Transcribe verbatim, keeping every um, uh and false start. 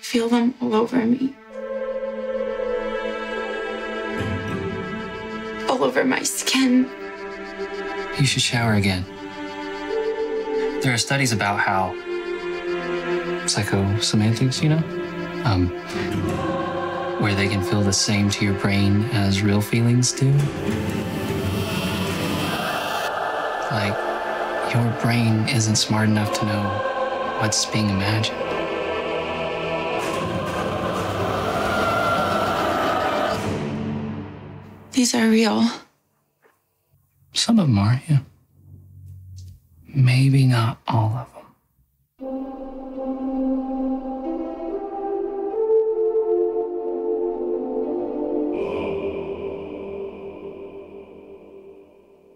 feel them all over me. All over my skin. You should shower again. There are studies about how psychosemantics, you know, um, where they can feel the same to your brain as real feelings do. Like, your brain isn't smart enough to know what's being imagined. These are real. Some of them are, yeah. Maybe not all of them.